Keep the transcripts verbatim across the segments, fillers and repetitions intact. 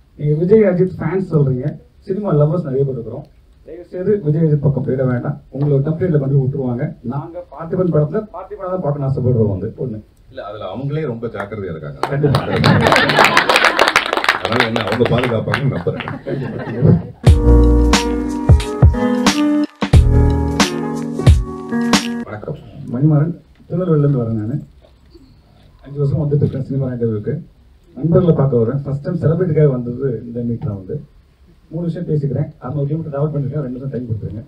நீங்கள் விஜய் அஜித் ஃபேன்ஸ் சொல்கிறீங்க, cinema lovers நிறைய பேர் இருக்கிறோம். தயவுசெய்து விஜய் அஜித் பக்கம் போயிட வேண்டாம். உங்களோட டெம்ப்ளேட்டில் கொண்டு விட்டுருவாங்க. நாங்கள் பார்த்திபன் படத்தில் பார்த்திபனை தான் பார்க்கணும் ஆசைப்படுறோம். வந்து ஒன்று இல்லை, அதில் அவங்களே ரொம்ப ஜாக்கிரதையாக இருக்காங்க. கண்டிப்பாக. அதனால் என்ன அவங்க பாதுகாப்பாங்கன்னு நம்புறேன். வணக்கம், மணிமாறன், திருநெல்வேலியிலேருந்து வரேன். நான் அஞ்சு வருஷம் வந்துட்டு இருக்கேன் சினிமா இன்டர்வியூக்கு. நண்பர்களை பார்க்க வரேன். ஃபர்ஸ்ட் டைம் செலிபிரிட்டிக்காக வந்தது இந்த மீட்டில். வந்து மூணு விஷயம் பேசிக்கிறேன். அறுநூறு கிலோமீட்டர் ட்ராவல் பண்ணியிருக்கேன். ரெண்டு வருஷம் டைம் கொடுத்துருங்க.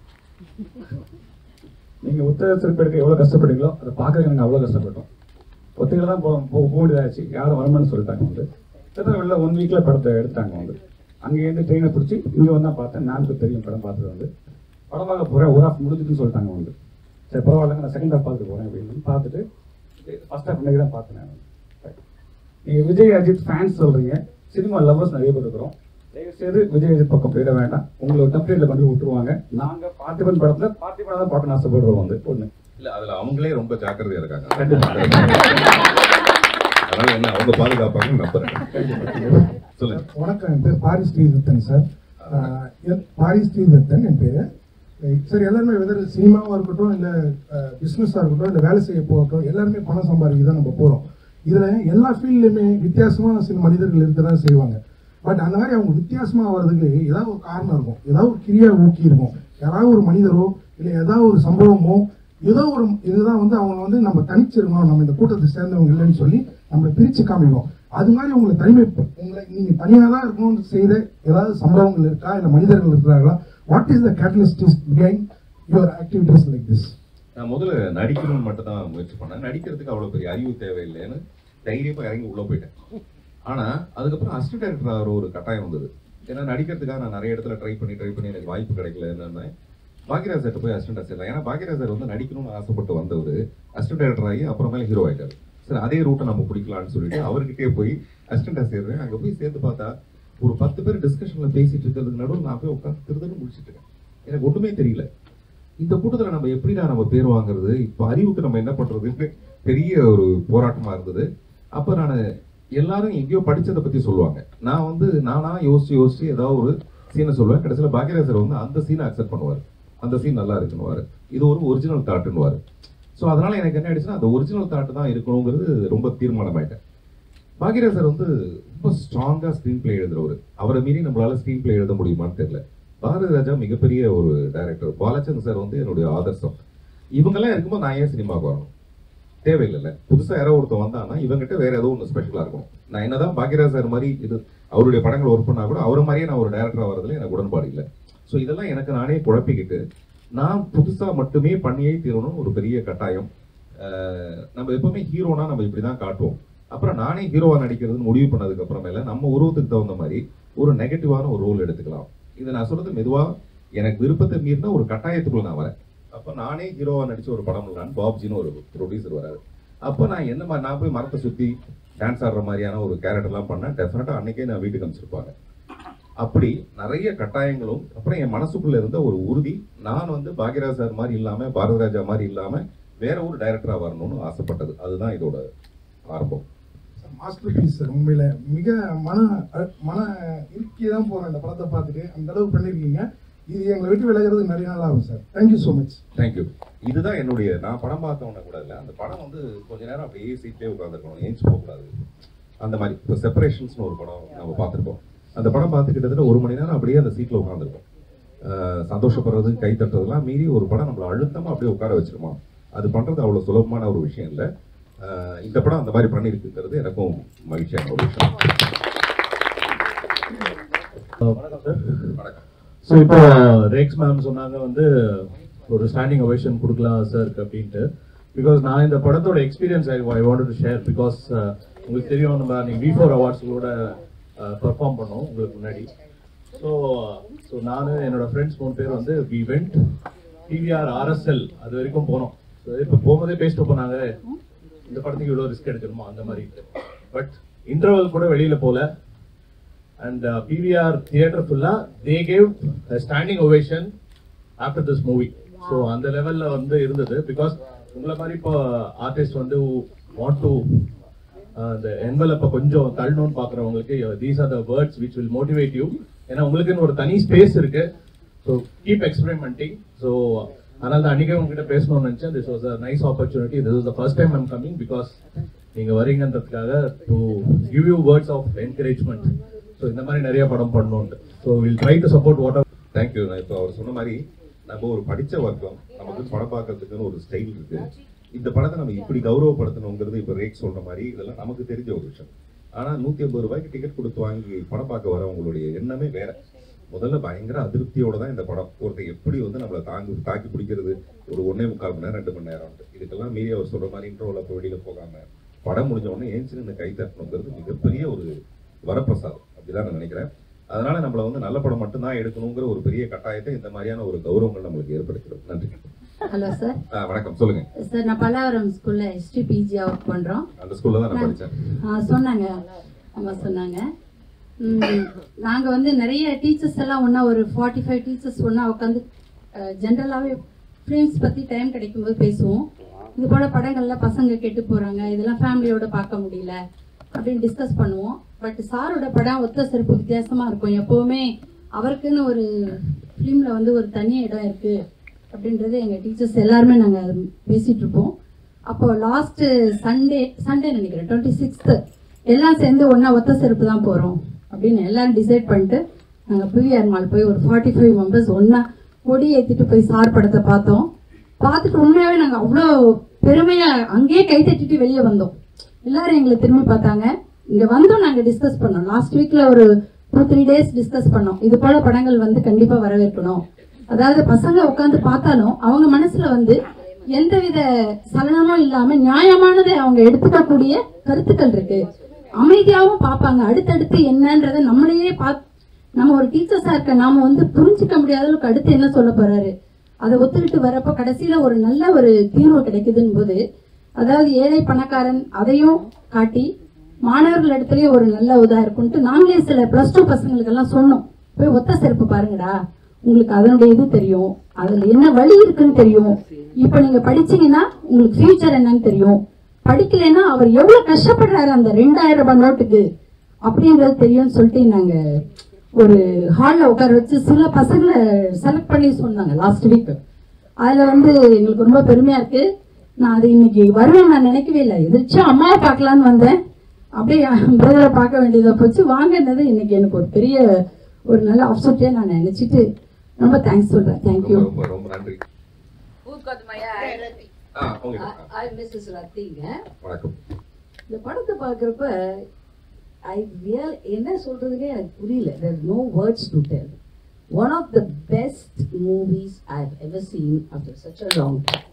நீங்கள் உத்தர திருப்பி எடுக்க எவ்வளோ கஷ்டப்படுறீங்களோ அதை பார்க்கறதுக்கு நாங்கள் அவ்வளோ கஷ்டப்பட்டோம். ஒத்திகளை தான் போக போக வேண்டியதாச்சு. யாரும் வரமான்னு சொல்லிட்டாங்க. வந்து திருநெல்வேலியில் ஒன் வீக்கில் படத்தை எடுத்தாங்க. வந்து அங்கேருந்து ட்ரெயினை பிடிச்சி இங்கே வந்து தான் பார்த்தேன். நானுக்கு தெரியும் படம் பார்த்தது. வந்து படம் பார்க்க போகிறேன், ஒரு ஆஃப் முடிஞ்சுட்டுன்னு சொல்லிட்டாங்க. வந்து சரி பரவாயில்லைங்க, நான் செகண்ட் ஹாஃப் பார்த்துட்டு போகிறேன் அப்படின்னு பார்த்துட்டு ஃபர்ஸ்ட் ஹாஃப் இன்னைக்கு தான் பார்த்தேன். நான் நீங்கள் விஜய் அஜித் ஃபேன்ஸ் சொல்கிறீங்க, சினிமா லவ்வர்ஸ் நிறைய பேர் இருக்கிறோம். தயவுசெய்து விஜய் அஜித் பக்கம் போயிட வேண்டாம். உங்களோட டெம்ப்ளேட்டில் கொண்டு விட்டுருவாங்க. நாங்கள் பார்த்திபன் படத்தில் பார்த்திபனை தான் பார்க்கணும் ஆசைப்படுறோம். வந்து ஒன்று இல்லை, அதில் அவங்களே ரொம்ப ஜாக்கிரதையாக இருக்காங்க. கண்டிப்பாக. அதனால் என்ன அவங்க பாதுகாப்பாங்கன்னு நம்புறேன். சொல்லுங்க. வணக்கம், என் பேர் பாரி ஸ்ரீதத்தன் சார். பாரி ஸ்ரீதத்தன் என் பேர் சார். எல்லாருமே வெதர் சினிமாவாக இருக்கட்டும், இல்லை பிஸ்னஸாக இருக்கட்டும், இல்லை வேலை செய்ய போகட்டும், எல்லாருமே பணம் சம்பாதிக்க தான் நம்ம போகிறோம். இதில் எல்லா ஃபீல்ட்லையுமே வித்தியாசமான சில மனிதர்கள் இருக்க தான் செய்வாங்க. பட் அந்த மாதிரி அவங்க வித்தியாசமாக வர்றதுக்கு ஏதாவது ஒரு காரணம் இருக்கும், ஏதாவது ஒரு கிரியா ஊக்கி இருக்கும். யாராவது ஒரு மனிதரோ இல்லை ஏதாவது ஒரு சம்பவமோ ஏதோ ஒரு இதுதான் வந்து அவங்க வந்து நம்ம தனிச்சிருக்கணும், நம்ம இந்த கூட்டத்தை சேர்ந்தவங்க இல்லைன்னு சொல்லி நம்மளை பிரித்து காமிக்கும். அது மாதிரி உங்களை தனிமை உங்களை நீங்கள் தனியாக தான் இருக்கணும்னு செய்த ஏதாவது சம்பவங்கள் இருக்கா, இல்லை மனிதர்கள் இருக்கிறாங்களா? What is the catalyst behind your activities like this? நான் முதல்ல நடிக்கணும்னு மட்டும் தான் முயற்சி பண்ணேன். நடிக்கிறதுக்கு அவ்வளோ பெரிய அறிவு தேவையில்லைன்னு தைரியமாக இறங்கி உள்ளே போயிட்டேன். ஆனால் அதுக்கப்புறம் அசிஸ்டன்ட் டைரக்டர் ஆகிற ஒரு கட்டாயம் வந்தது. ஏன்னா நடிக்கிறதுக்காக நான் நிறைய இடத்துல ட்ரை பண்ணி ட்ரை பண்ணி எனக்கு வாய்ப்பு கிடைக்கல. என்னென்ன பாக்யராஜ் சார்ட்ட போய் அசிஸ்டன்ட் சேர்ந்தேன். ஏன்னா பாக்யராஜ் சார் வந்து நடிக்கணும்னு ஆசைப்பட்டு வந்தவர் அசிஸ்டன்ட் டைரக்டர் ஆகி அப்புறமேல ஹீரோ ஆகிட்டார். சரி, அதே ரூட்டை நம்ம பிடிக்கலான்னு சொல்லிட்டு அவர்கிட்டே போய் அசிஸ்டண்டாக சேர்றேன். அங்கே போய் சேர்த்து பார்த்தா ஒரு பத்து பேர் டிஸ்கஷனில் பேசிட்டு இருக்கிறதுக்கு நடுவில் நான் போய் உட்காந்து திருதுன்னு முடிச்சுட்டு இருக்கேன். எனக்கு ஒன்றுமே தெரியல. இந்த கூட்டத்தில் நம்ம எப்படிடா நம்ம பேர் வாங்குறது, இப்போ அறிவுக்கு நம்ம என்ன பண்ணுறதுன்னு பெரிய ஒரு போராட்டமாக இருந்தது. அப்போ நான் எல்லாரும் எங்கேயோ படித்ததை பற்றி சொல்லுவாங்க. நான் வந்து நானாக யோசிச்சு யோசிச்சு ஏதாவது ஒரு சீனை சொல்லுவேன். கடைசியில் பாக்யராஜ் சார் வந்து அந்த சீனை அக்செப்ட் பண்ணுவார். அந்த சீன் நல்லா இருக்குன்னுவார். இது ஒரு ஒரிஜினல் தாட்டுன்னுவார். ஸோ அதனால் எனக்கு என்ன ஆயிடுச்சுன்னா அந்த ஒரிஜினல் தாட்டு தான் இருக்கணுங்கிறது ரொம்ப தீர்மானமாயிட்டேன். பாக்யராஜ் சார் வந்து ரொம்ப ஸ்ட்ராங்காக ஸ்க்ரீன் பிளே எழுதுறவர். அவரை மீறி நம்மளால ஸ்க்ரீன் பிளே எழுத முடியுமான்னு தெரியல. பாரதி ராஜா மிகப்பெரிய ஒரு டைரக்டர். பாலச்சந்திரன் சார் வந்து என்னுடைய ஆதர்சம். இவங்கெல்லாம் இருக்கும்போது நான் ஏன் சினிமாவுக்கு வரணும்? தேவையில்லைல்ல. புதுசாக யாரோ ஒருத்தர் வந்தாங்கன்னா இவங்ககிட்ட வேற ஏதோ ஒன்று ஸ்பெஷலாக இருக்கும். நான் என்னதான் பாக்யராஜ் சார் மாதிரி இது அவருடைய படங்கள் ஒர்க் பண்ணால் கூட அவரை மாதிரியே நான் ஒரு டைரக்டராக வரதுல எனக்கு உடன்பாடு இல்லை. ஸோ இதெல்லாம் எனக்கு நானே குழப்பிக்கிட்டு நான் புதுசாக மட்டுமே பண்ணியே தீரணும் ஒரு பெரிய கட்டாயம். நம்ம எப்பவுமே ஹீரோனா நம்ம இப்படி தான் காட்டுவோம். அப்புறம் நானே ஹீரோவாக நடிக்கிறதுன்னு முடிவு பண்ணதுக்கு அப்புறமேல நம்ம உருவத்துக்கு தகுந்த மாதிரி ஒரு நெகட்டிவான ஒரு ரோல் எடுத்துக்கலாம். இதை நான் சொல்றது மெதுவாக எனக்கு விருப்பத்தை மீறினா ஒரு கட்டாயத்துக்குள்ள நான் வரேன். அப்போ நானே ஹீரோவாக நடிச்ச ஒரு படம் இல்லைன்னு பாப்ஜின்னு ஒரு ப்ரொடியூசர் வராது. அப்போ நான் என்ன மாதிரி நான் போய் மரத்தை சுற்றி டான்ஸ் ஆடுற மாதிரியான ஒரு கேரக்டர்லாம் பண்ணேன். டெஃபினட்டாக அன்னைக்கே நான் வீட்டுக்கு அனுப்பிச்சிருப்பாங்க. அப்படி நிறைய கட்டாயங்களும் அப்புறம் என் மனசுக்குள்ள இருந்த ஒரு உறுதி, நான் வந்து பாக்யராஜ் சார் மாதிரி இல்லாம பாரதி ராஜா மாதிரி இல்லாம வேற ஒரு டைரக்டரா வரணும்னு ஆசைப்பட்டது. அதுதான் இதோட ஆரம்பம். Masterpiece sir. உண்மையில மிக மன மன இறுக்கி தான் போறேன் இந்த படத்தை பார்த்துட்டு. அந்த அளவு பண்ணிருக்கீங்க. இது எங்களை விட்டு விளையாடுறது நிறைய நாள் ஆகும் sir. Thank you so much. Thank you. இதுதான் என்னுடைய நான் படம் பார்த்தவன கூட இல்லை. அந்த படம் வந்து கொஞ்ச நேரம் அப்படியே சீட்லேயே உட்காந்துருக்கணும், ஏஞ்சி போகக்கூடாது. அந்த மாதிரி இப்போ செப்பரேஷன்ஸ்னு ஒரு படம் நம்ம பார்த்துருக்கோம். அந்த படம் பார்த்து கிட்டத்தட்ட ஒரு மணி நேரம் அப்படியே அந்த சீட்டில் உட்காந்துருக்கோம். சந்தோஷப்படுறது, கை தட்டுறதுலாம் மீறி ஒரு படம் நம்மளை அழுத்தமாக அப்படியே உட்கார வச்சிருமா. அது பண்ணுறது அவ்வளோ சுலபமான ஒரு விஷயம் இல்லை. இந்த படம் அந்த மாதிரி பண்ணியிருக்குங்கிறது எனக்கும் மகிழ்ச்சியான ஒரு விஷயம். வணக்கம். ஸோ இப்போ ரேக்ஸ் மேம் சொன்னாங்க வந்து ஒரு ஸ்டாண்டிங் ஒவேஷன் கொடுக்கலாம் சார் அப்படின்ட்டு. பிகாஸ் நான் இந்த படத்தோட experience I I want to share. Because உங்களுக்கு தெரியும், நம்ம நீங்கள் வி ஃபோர் அவார்ட்ஸுகளோட பெர்ஃபார்ம் பண்ணோம் உங்களுக்கு முன்னாடி. ஸோ ஸோ நான் என்னோட ஃப்ரெண்ட்ஸ் மூணு பேர் வந்து வி வெண்ட் டிவிஆர் ஆர்எஸ்எல் அது வரைக்கும் போனோம். ஸோ இப்போ போகும்போதே பேசிட்டு போனாங்க இந்த படத்துக்கு இவ்வளோ ரிஸ்க் எடுக்கணுமா அந்த மாதிரி. பட் இன்டர்வல் கூட வெளியில் போகல. And uh, P V R theatre fulla they gave a standing ovation after this movie. Wow. So on the level la vandu irundhathu because ungala mari ipo artists vandu who want to அந்த என்வலப்பை கொஞ்சம் தள்ளணும்னு பார்க்குறவங்களுக்கு these are the words which will motivate you. ஏன்னா உங்களுக்குன்னு ஒரு தனி space இருக்கு. So keep experimenting. So அதனால தான் அன்றைக்கே உங்ககிட்ட பேசணும்னு நினச்சேன். This was a nice opportunity. This was the first time I'm coming because நீங்கள் வரீங்கன்றதுக்காக to give you words of encouragement. So இந்த மாதிரி நிறைய படம் பண்ணணும்ட்டு. So will try to support what. Thank you. நான் இப்போ அவர் சொன்ன மாதிரி நம்ம ஒரு படித்த வர்க்கம், நமக்கு படம் பார்க்கறதுக்குன்னு ஒரு ஸ்டைல் இருக்கு. இந்த படத்தை நம்ம இப்படி கௌரவப்படுத்தணுங்கிறது இப்போ ரேக் சொல்ற மாதிரி இதெல்லாம் நமக்கு தெரிஞ்ச ஒரு விஷயம். ஆனால் நூற்றி ஐம்பது ரூபாய்க்கு டிக்கெட் கொடுத்து வாங்கி படம் பார்க்க வரவங்களுடைய எண்ணமே வேற. முதல்ல பயங்கர அதிருப்தியோட தான் இந்த படம் ஒருத்தர் எப்படி வந்து நம்மளை தாங்கி தாக்கி பிடிக்கிறது ஒரு ஒன்னே முக்கால் மணி நேரம் ரெண்டு மணி நேரம் இதுக்கெல்லாம் மீறி அவர் சொல்ற மாதிரி இன்ட்ரோவில் இப்போ வெளியில் போகாமல் படம் முடிஞ்ச உடனே ஏஞ்சின்னு இந்த கை தட்டணுங்கிறது மிகப்பெரிய ஒரு வரப்பிரசாதம் அப்படிதான் நான் நினைக்கிறேன். அதனால நம்மளை வந்து நல்ல படம் மட்டும்தான் எடுக்கணுங்கிற ஒரு பெரிய கட்டாயத்தை இந்த மாதிரியான ஒரு கௌரவங்கள் நம்மளுக்கு ஏற்படுத்துகிறோம். நன்றி. Hello sir. வணக்கம், சொல்லுங்க சார். நான் பல்லாவரம் ஸ்கூல்ல ஹிஸ்டரி பிஜியா ஒர்க் பண்றோம். அந்த ஸ்கூல்ல தான் நான் படித்தேன். சொன்னாங்க அம்மா சொன்னாங்க. நாங்க வந்து நிறைய டீச்சர்ஸ் எல்லாம் ஒன்னா ஒரு ஃபார்ட்டி ஃபைவ் டீச்சர்ஸ் ஒன்னா உட்காந்து ஜென்ரலாகவே ஃபிலிம்ஸ் பத்தி டைம் கிடைக்கும்போது பேசுவோம். இது போல படங்கள்ல பசங்க கெட்டு போறாங்க, இதெல்லாம் ஃபேமிலியோட பார்க்க முடியல அப்படின்னு டிஸ்கஸ் பண்ணுவோம். பட் சாரோட படம் ஒத்த செருப்பு வித்தியாசமா இருக்கும். எப்பவுமே அவருக்குன்னு ஒரு ஃபிலிம்ல வந்து ஒரு தனி இடம் இருக்கு அப்படின்றது எங்க டீச்சர்ஸ் எல்லாருமே நாங்க பேசிட்டு இருப்போம். அப்போ லாஸ்ட் சண்டே சண்டே நினைக்கிறேன் டுவெண்ட்டி சிக்ஸ்த் எல்லாம் சேர்ந்து ஒன்னா ஒத்த செருப்பு தான் போறோம் அப்படின்னு எல்லாரும் டிசைட் பண்ணிட்டு நாங்கள் பிவிஆர் மால் போய் ஒரு ஃபார்ட்டி ஃபைவ் மெம்பர்ஸ் ஒன்னா கொடி ஏற்றிட்டு போய் சார் படத்தை பார்த்தோம். பார்த்துட்டு உண்மையாகவே நாங்கள் அவ்வளோ பெருமையாக அங்கேயே கை தட்டிட்டு வெளியே வந்தோம். எல்லாரும் எங்களை திரும்பி பார்த்தாங்க. இங்கே வந்தோம், நாங்கள் டிஸ்கஸ் பண்ணோம். லாஸ்ட் வீக்கில் ஒரு டூ த்ரீ டேஸ் டிஸ்கஸ் பண்ணோம். இது போல படங்கள் வந்து கண்டிப்பாக வரவேற்கணும். அதாவது பசங்க உட்காந்து பார்த்தாலும் அவங்க மனசுல வந்து எந்தவித சலனமும் இல்லாம நியாயமானதை அவங்க எடுத்துக்கக்கூடிய கருத்துக்கள் இருக்கு. அமைதியாகவும் பார்ப்பாங்க. அடுத்தடுத்து என்னன்றதை நம்மளையே பார்த்து நம்ம ஒரு டீச்சர்ஸா இருக்க நாம வந்து புரிஞ்சுக்க முடியாத அளவுக்கு அடுத்து என்ன சொல்ல போறாரு அதை ஒத்துக்கிட்டு வரப்ப கடைசியில ஒரு நல்ல ஒரு தீர்வு கிடைக்குதுன்னு போது, அதாவது ஏழை பணக்காரன் அதையும் காட்டி மாணவர்கள் இடத்துலயும் ஒரு நல்ல இதா இருக்கும்ட்டு நாங்களே சில பிளஸ் டூ பசங்களுக்கு எல்லாம் சொன்னோம். போய் ஒத்த செருப்பு பாருங்கடா, உங்களுக்கு அதனுடைய இது தெரியும், அதுல என்ன வழி இருக்குன்னு தெரியும். இப்ப நீங்க படிச்சீங்கன்னா உங்களுக்கு ஃபியூச்சர் என்னன்னு தெரியும். படிக்கலைன்னா அவர் எவ்வளவு கஷ்டப்படுறாரு அந்த ரெண்டாயிரம் ரூபாய் நோட்டுக்கு அப்படின்றது தெரியும்னு சொல்லிட்டு நாங்க ஒரு ஹால்ல உட்கார வச்சு சில பசங்களை செலக்ட் பண்ணி சொன்னாங்க லாஸ்ட் வீக். அதுல வந்து எங்களுக்கு ரொம்ப பெருமையா இருக்கு. நான் அது இன்னைக்கு வருவேன் நான் நினைக்கவே இல்லை. எதிர்த்தும் அம்மாவை பார்க்கலான்னு வந்தேன். அப்படியே பிரதரை பார்க்க வேண்டியதை போச்சு. வாங்கினது இன்னைக்கு எனக்கு ஒரு பெரிய ஒரு நல்ல ஆப்பர்ச்சுனிட்டியா நான் நினைச்சிட்டு ரொம்ப தேங்க்ஸ் சொல்றேன். தேங்க்யூ. ரொம்ப நன்றி. இந்த படத்தை பார்க்குறப்ப ஐ ரியல் என்ன சொல்றதுன்னே எனக்கு புரியல. There no words to tell. One of the best movies I have ever seen after such a long time.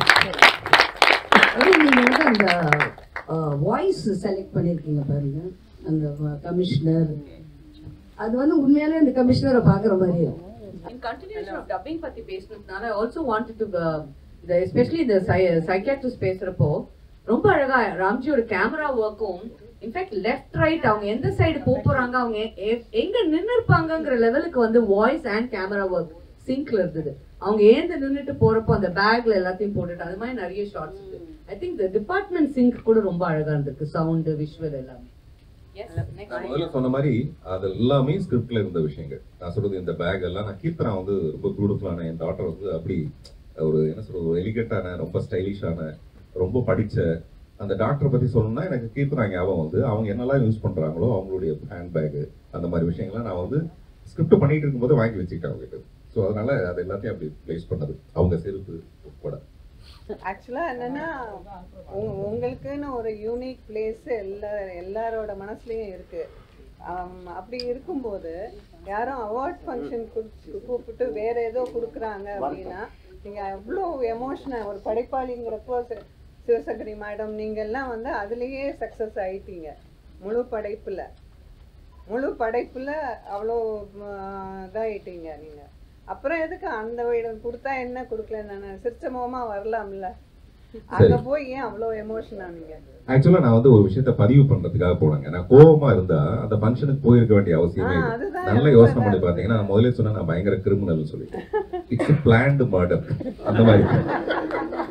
அது நீங்கள் வந்து அந்த வாய்ஸ் செலக்ட் பண்ணியிருக்கீங்க பாருங்க, அந்த கமிஷனர். அது வந்து உண்மையாலே அந்த கமிஷனரை பார்க்குற மாதிரி இருக்கும். In continuation of dubbing பத்தி பேசுனதுனால I also wanted to uh, the especially the psychiatrist பேசுறப்போ ரொம்ப அழகா ராம்ஜியோட கேமரா ஒர்க்கும் இன்ஃபேக்ட் லெஃப்ட் ரைட் அவங்க எந்த சைடு போறாங்க அவங்க எங்க நின்று இருப்பாங்கங்கிற லெவலுக்கு வந்து வாய்ஸ் அண்ட் கேமரா ஒர்க் சிங்க்ல இருந்தது. அவங்க ஏந்து நின்றுட்டு போறப்போ அந்த பேக்ல எல்லாத்தையும் போட்டுட்டு அது மாதிரி நிறைய ஷார்ட்ஸ் இருக்கு. I think the department sync கூட ரொம்ப அழகா இருந்திருக்கு. சவுண்ட் விஷுவல் எல்லாமே. நான் முதல்ல சொன்ன மாதிரி அது எல்லாமே ஸ்கிரிப்ட்ல இருந்த விஷயங்கள். நான் சொல்றது இந்த பேக் எல்லாம் நான் கீர்த்தனா வந்து ரொம்ப பியூட்டிஃபுல்லான என் டாட்டர் வந்து அப்படி ஒரு என்ன சொல்றது ஒரு எலிகண்டான ரொம்ப ஸ்டைலிஷான ரொம்ப படிச்ச அந்த டாக்டரை பத்தி சொல்லணும்னா எனக்கு கீர்த்தனா ஞாபகம் வந்து அவங்க என்னெல்லாம் யூஸ் பண்றாங்களோ அவங்களுடைய ஹேண்ட் பேக் அந்த மாதிரி விஷயங்கள்லாம் நான் வந்து ஸ்கிரிப்ட் பண்ணிட்டு இருக்கும்போது வாங்கி வச்சுக்கிட்டேன் அவங்ககிட்ட. ஸோ அதனால அது எல்லாத்தையும் அப்படி பிளேஸ் பண்ணது அவங்க செருப்பு உட்பட. ஆக்சுவலா என்னன்னா உங்களுக்குன்னு ஒரு யூனிக் பிளேஸ் எல்லா எல்லாரோட மனசுலயும் இருக்கு. அப்படி இருக்கும்போது யாரும் அவார்ட் ஃபங்க்ஷன் கூப்பிட்டு வேற ஏதோ கொடுக்குறாங்க அப்படின்னா நீங்க அவ்வளோ எமோஷனல் ஒரு படைப்பாளிங்கிறப்போ சிவசங்கரி மேடம் நீங்க எல்லாம் வந்து அதுலயே சக்சஸ் ஆயிட்டீங்க. முழு படைப்புல முழு படைப்புல அவ்வளோ இதாயிட்டீங்க நீங்க. அப்புறம் எதுக்கு அந்த வீடு கொடுத்தா என்ன கொடுக்கல நான் சிரிச்சமோமா வரலாம்ல, அங்க போய் ஏன் அவ்வளோ எமோஷன் ஆனீங்க? ஆக்சுவலா நான் வந்து ஒரு விஷயத்த பதிவு பண்றதுக்காக போனாங்க. நான் கோபமா இருந்தா அந்த ஃபங்க்ஷனுக்கு போயிருக்க வேண்டிய அவசியமே இல்லை. நல்ல யோசனை பண்ணி பாத்தீங்கன்னா நான் முதல்ல சொன்னா நான் பயங்கர கிரிமினல் சொல்லிட்டேன். இட்ஸ் பிளான்டு மர்டர் அந்த மாதிரி.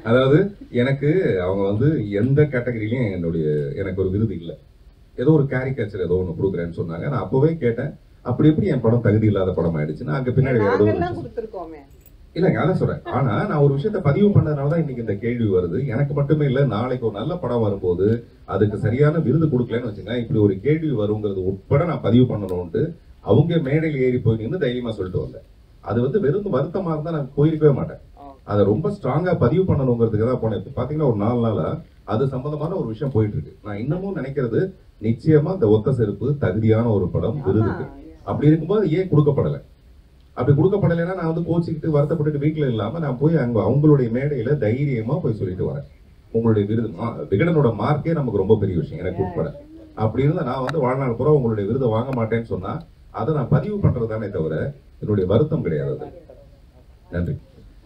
அதாவது எனக்கு அவங்க வந்து எந்த கேட்டகரியிலையும் என்னுடைய எனக்கு ஒரு விருது இல்லை. ஏதோ ஒரு கேரிகேச்சர் ஏதோ ஒன்று கொடுக்குறேன்னு சொன்னாங்க. நான் அப்போவே கேட்டேன், அப்படி எப்படி என் படம் தகுதி இல்லாத படம் ஆயிடுச்சுன்னா அங்கே பின்னாடி நாங்கெல்லாம் கொடுத்துருக்கோமே. இல்லைங்க அதான் சொல்றேன். ஆனா நான் ஒரு விஷயத்த பதிவு பண்ணதுனால தான் இன்னைக்கு இந்த கேள்வி வருது. எனக்கு மட்டுமே இல்லை, நாளைக்கு ஒரு நல்ல படம் வரும்போது அதுக்கு சரியான விருது கொடுக்கலன்னு வச்சுங்க, இப்படி ஒரு கேள்வி வருங்கிறது உட்பட நான் பதிவு பண்ணணும்ட்டு அவங்க மேடையில் ஏறி போய் நின்று தைரியமா சொல்லிட்டு வந்தேன். அது வந்து வெறும் வருத்தமா இருந்தா நான் போயிருக்கவே மாட்டேன். அதை ரொம்ப ஸ்ட்ராங்கா பதிவு பண்ணணுங்கிறதுக்கு தான் போனேன். இப்போ பாத்தீங்கன்னா ஒரு நாலு நாளா அது சம்பந்தமான ஒரு விஷயம் போயிட்டு இருக்கு. நான் இன்னமும் நினைக்கிறது நிச்சயமா இந்த ஒத்த செருப்பு தகுதியான ஒரு படம் விருதுக்கு. அப்படி இருக்கும்போது ஏன் கொடுக்கப்படலை? அப்படி கொடுக்கப்படலைன்னா நான் வந்து கோச்சிக்கிட்டு வருத்தப்பட்டு வீட்டில் இல்லாம நான் போய் அங்க அவங்களுடைய மேடையில தைரியமா போய் சொல்லிட்டு வரேன், உங்களுடைய விருது விகடனோட மார்க்கே நமக்கு ரொம்ப பெரிய விஷயம் எனக்கு உட்பட. அப்படி இருந்தா நான் வந்து வாழ்நாள் பூரா உங்களுடைய விருதை வாங்க மாட்டேன்னு சொன்னா அதை நான் பதிவு பண்றதுதானே தவிர என்னுடைய வருத்தம் கிடையாது. நன்றி.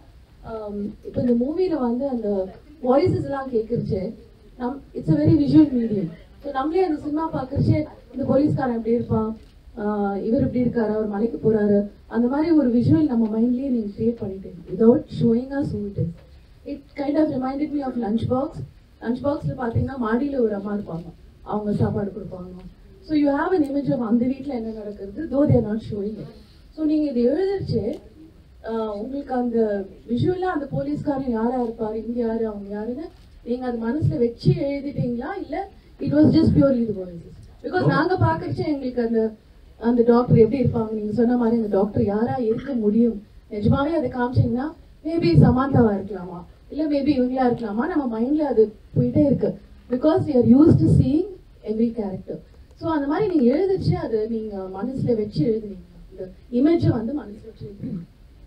இப்போ இந்த மூவில வந்து அந்த வாய்ஸஸ் எல்லாம் கேட்குறச்சு நம் it's a very visual medium. So நம்மளே அந்த சினிமா பார்க்குறச்சே இந்த போலீஸ்காரன் எப்படி இருப்பான், இவர் இப்படி இருக்காரு, அவர் மலைக்கு போறாரு, அந்த மாதிரி ஒரு விஷுவல் நம்ம மைண்ட்லயே நீங்க கிரியேட் பண்ணிட்டீங்க without showing us who it is. It kind of reminded me of lunch box. லஞ்ச் பாக்ஸ்ல பாத்தீங்கன்னா மாடியில ஒரு அம்மா இருப்பாங்க, அவங்க சாப்பாடு கொடுப்பாங்க. So you have an image of அந்த வீட்டில் என்ன நடக்கிறது, though they're not showing it. So நீங்க இது எழுதிச்சு உங்களுக்கு அந்த விஷுவலா அந்த போலீஸ்காரன் யாரா இருப்பாரு, இங்க யாரு அவங்க யாருன்னு நீங்க அது மனசுல வச்சு எழுதிட்டீங்களா, இல்ல it was just purely the voices? Because நாங்க பாக்குறச்சே எங்களுக்கு அந்த அந்த டாக்டர் எப்படி இருப்பாங்க, நீங்க சொன்ன மாதிரி அந்த டாக்டர் யாரா இருக்க முடியும் நிஜமாவே அதை காமிச்சீங்கன்னா மேபி சமாந்தாவா இருக்கலாமா, இல்ல மேபி இவங்களா இருக்கலாமா, நம்ம மைண்ட்ல அது போயிட்டே இருக்கு. Because we are used to seeing every character. So அந்த மாதிரி நீங்க எழுதிச்சு அது நீங்க மனசுல வச்சு எழுதுனீங்க, இந்த இமேஜை வந்து மனசுல வச்சு எழுதுனீங்க.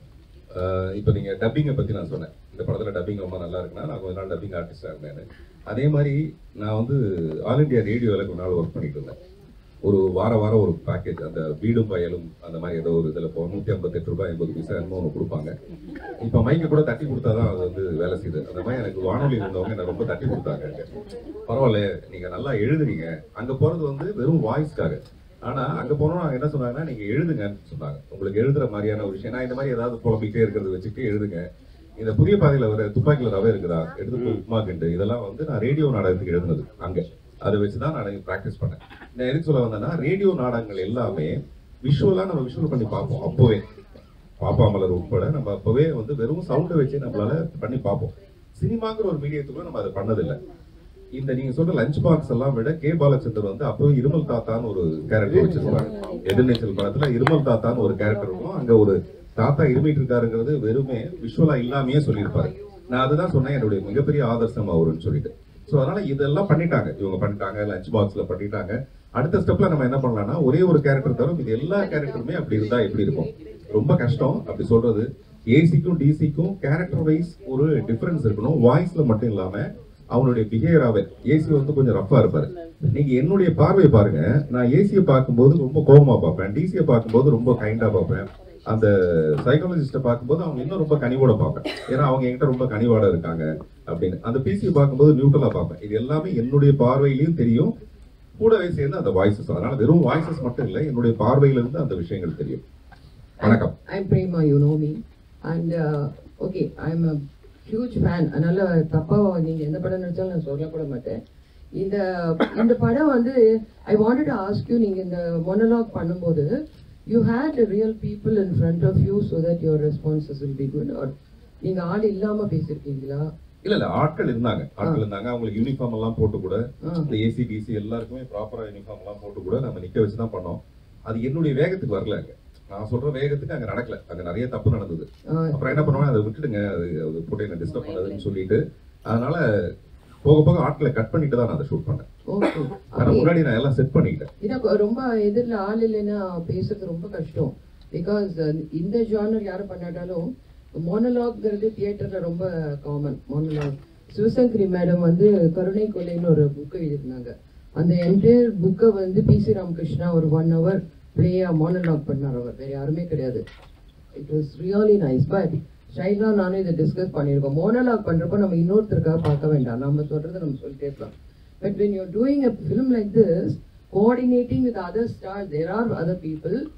இப்போ நீங்கள் டப்பிங்கை பற்றி நான் சொன்னேன், இந்த படத்தில் டப்பிங் ரொம்ப நல்லா இருக்குன்னா நான் கொஞ்ச நாள் டப்பிங் ஆர்டிஸ்டாக இருந்தேன். அதே மாதிரி நான் வந்து ஆல் இண்டியா ரேடியோவில் கொஞ்ச நாள் ஒர்க் பண்ணிட்டு இருந்தேன். ஒரு வார வாரம் ஒரு பேக்கேஜ், அந்த வீடும் பயலும் அந்த மாதிரி ஏதோ ஒரு இதில் இப்போ நூற்றி ஐம்பத்தெட்டு ரூபாய் எண்பது பைசா என்னமோ ஒன்று கொடுப்பாங்க. இப்போ மைக்கை கூட தட்டி கொடுத்தா தான் அது வந்து வேலை செய்யுது. அந்த மாதிரி எனக்கு வானொலி இருந்தவங்க என்னை ரொம்ப தட்டி கொடுத்தாங்க. பரவாயில்ல நீங்கள் நல்லா எழுதுறீங்க. அங்கே போகிறது வந்து வெறும் வாய்ஸ்க்காக. ஆனா அங்க போனோம் என்ன சொன்னாங்கன்னா நீங்க எழுதுங்கன்னு சொன்னாங்க, உங்களுக்கு எழுதுற மாதிரியான ஒரு விஷயம். நான் இந்த மாதிரி ஏதாவது புலம்பிக்கிட்டே இருக்கிறத வச்சுட்டு எழுதுங்க. இந்த புதிய பாதையில வர துப்பாக்கில ரவை இருக்குதா எடுத்து போய் உப்மா கிண்டு, இதெல்லாம் வந்து நான் ரேடியோ நாடகத்துக்கு எழுதுனது. அங்க அதை வச்சுதான் நான் பிராக்டிஸ் பண்ணேன். நான் எதுக்கு சொல்ல வந்தேன்னா ரேடியோ நாடகங்கள் எல்லாமே விஷுவலா நம்ம விஷுவல் பண்ணி பார்ப்போம். அப்பவே பாப்பாமலர் உட்பட நம்ம அப்பவே வந்து வெறும் சவுண்டை வச்சு நம்மளால பண்ணி பார்ப்போம். சினிமாங்கிற ஒரு மீடியத்துக்குள்ள நம்ம அதை பண்ணதில்லை. இந்த நீங்க சொல்ற லஞ்ச் பாக்ஸ் எல்லாம் விட கே பாலச்சந்தர் வந்து அப்பவே இருமல் தாத்தான்னு ஒரு கேரக்டர் வச்சிருப்பாங்க. எதிர்நீச்சல் படத்துல இருமல் தாத்தான்னு ஒரு கேரக்டர் இருக்கும். அங்க ஒரு தாத்தா இருமிட்டு இருக்காருங்கிறது வெறுமே விஷுவலா இல்லாமையே சொல்லியிருப்பாரு. நான் அதுதான் சொன்னேன் என்னுடைய மிகப்பெரிய ஆதர்சம் அவருன்னு சொல்லிட்டு. ஸோ அதனால இதெல்லாம் பண்ணிட்டாங்க, இவங்க பண்ணிட்டாங்க, லஞ்ச் பாக்ஸ்ல பண்ணிட்டாங்க. அடுத்த ஸ்டெப்ல நம்ம என்ன பண்ணலாம்னா ஒரே ஒரு கேரக்டர் தவிர இது எல்லா கேரக்டருமே அப்படி இருந்தா எப்படி இருக்கும்? ரொம்ப கஷ்டம் அப்படி சொல்றது. ஏசிக்கும் டிசிக்கும் கேரக்டர் வைஸ் ஒரு டிஃபரன்ஸ் இருக்கணும், வாய்ஸ்ல மட்டும் இல்லாம அவனுடைய பிஹேவியராகவே. ஏசி வந்து கொஞ்சம் ரஃபா இருப்பாரு. நீங்க என்னுடைய பார்வையை பாருங்க, நான் ஏசியை பார்க்கும்போது ரொம்ப கோபமா பார்ப்பேன், டிசியை பார்க்கும்போது ரொம்ப கைண்டா பார்ப்பேன், அந்த சைக்காலஜிஸ்ட்டை பார்க்கும்போது அவங்க இன்னும் ரொம்ப கனிவோட பார்ப்பேன், ஏன்னா அவங்க என்கிட்ட ரொம்ப கனிவோட இருக்காங்க அப்படின்னு. அந்த பிசியை பார்க்கும்போது நியூட்ரலா பார்ப்பேன். இது எல்லாமே என்னுடைய பார்வையிலையும் தெரியும், கூடவே சேர்ந்து அந்த வாய்ஸஸ். அதனால வெறும் வாய்ஸஸ் மட்டும் இல்லை, என்னுடைய பார்வையிலிருந்து அந்த விஷயங்கள் தெரியும். வணக்கம். I'm Prema, you know me, and uh, okay, I'm a huge fan. அதனால தப்பா நீங்க எந்த படம் நடிச்சாலும் நான் சொல்லக்கூட மாட்டேன். இந்த இந்த படம் வந்து I wanted to ask you, நீங்க இந்த மோனோலாக் பண்ணும்போது you had real people in front of you so that your responses will be good, or நீங்க ஆள் இல்லாம பேசியிருக்கீங்களா? இல்ல இல்ல ஆட்கள் இருந்தாங்க, ஆட்கள் இருந்தாங்க. அவங்களுக்கு யூனிஃபார்ம் எல்லாம் போட்டு கூட, இந்த ஏசி டிசி எல்லாருக்குமே ப்ராப்பரா யூனிஃபார்ம் எல்லாம் போட்டு கூட நம்ம நிக்க வச்சுதான் பண்ணோம். அது என்னுடைய வேகத்துக்கு வரல. அங்க நான் சொல்ற வேகத்துக்கு அங்க நடக்கல, அங்க நிறைய தப்பு நடந்தது. அப்புறம் என்ன பண்ணுவாங்க, அதை விட்டுடுங்க, அது அது போட்டு என்ன டிஸ்டர்ப் பண்ணதுன்னு சொல்லிட்டு, அதனால போக போக ஆட்களை கட் பண்ணிட்டு தான் நான் அதை ஷூட் பண்ணேன். ஆனா முன்னாடி நான் எல்லாம் செட் பண்ணிக்கிட்டேன். இதை ரொம்ப எதிரில் ஆள் இல்லைன்னா பேசுறது ரொம்ப கஷ்டம். பிகாஸ் இந்த ஜானர் யாரும் பண்ணாட்டாலும் மோனோலாக்ங்கிறது தியேட்டர்ல ரொம்ப காமன். மோனோலாக் சிவசங்கரி மேடம் வந்து கருணை கொலைன்னு ஒரு புக்கு எழுதியிருந்தாங்க. அந்த என்டையர் புக்கை வந்து பி சி ராமகிருஷ்ணா ஒரு ஒன் ஹவர் பிளேயா மோனோலாக் பண்ணார். அவர் வேற யாருமே கிடையாது. It was really nice. But Shaila நானும் இதை டிஸ்கஸ் பண்ணியிருக்கோம். மோனோலாக் பண்றப்ப நம்ம இன்னொருத்தருக்காக பார்க்க வேண்டாம், நம்ம சொல்றதை நம்ம சொல்லிட்டே இருக்கலாம். But when you're doing a film like this, coordinating with other stars, there are other people,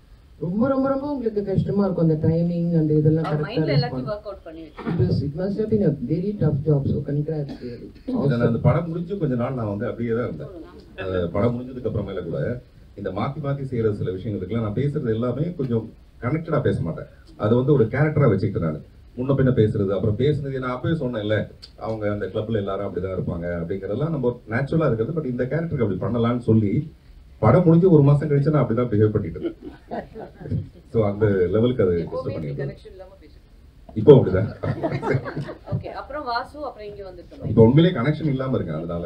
ரொம்ப ரொம்ப ரொம்ப உங்களுக்கு கஷ்டமா இருக்கும் அந்த டைமிங் அந்த இதெல்லாம் மைண்ட்ல கரெக்டா எல்லாத்தையும் வொர்க் அவுட் பண்ணி it must have been a very tough job so congrats really. நான் அந்த படம் முடிஞ்சு கொஞ்ச நாள் நான் வந்து அப்படியே தான் இருந்தேன். அந்த படம் முடிஞ்சதுக்கு அப்புறமேல கூட இந்த மாத்தி மாத்தி செய்யற சில விஷயங்களுக்குலாம் நான் பேசுறது எல்லாமே கொஞ்சம் கனெக்டடா பேச மாட்டேன். அது வந்து ஒரு கேரக்டரா வச்சுக்கிட்டு நான் முன்ன பின்ன பேசுறது அப்புறம் பேசுனது நான் அப்பவே சொன்னேன்ல அவங்க அந்த கிளப்ல எல்லாரும் அப்படிதான் இருப்பாங்க அப்படிங்கறதெல்லாம் நம்ம நேச்சுரலா இருக்கிறது. பட் இந்த கேரக்டருக்கு அப்படி பண்ணலாம்னு சொல்லி படம் முடிஞ்சு ஒரு மாசம் கழிச்சு நான் அப்படிதான் பிஹேவ் பண்ணிட்டு இருக்கேன். ஸோ அந்த லெவலுக்கு அது டிஸ்டர்ப் பண்ணிருக்கேன். இப்போ அப்படிதான். ஓகே அப்புறம் வாசு அப்புறம் இங்க வந்துட்டோம். இப்போ உண்மையிலேயே கனெக்ஷன் இல்லாம இருக்கேன். அதனால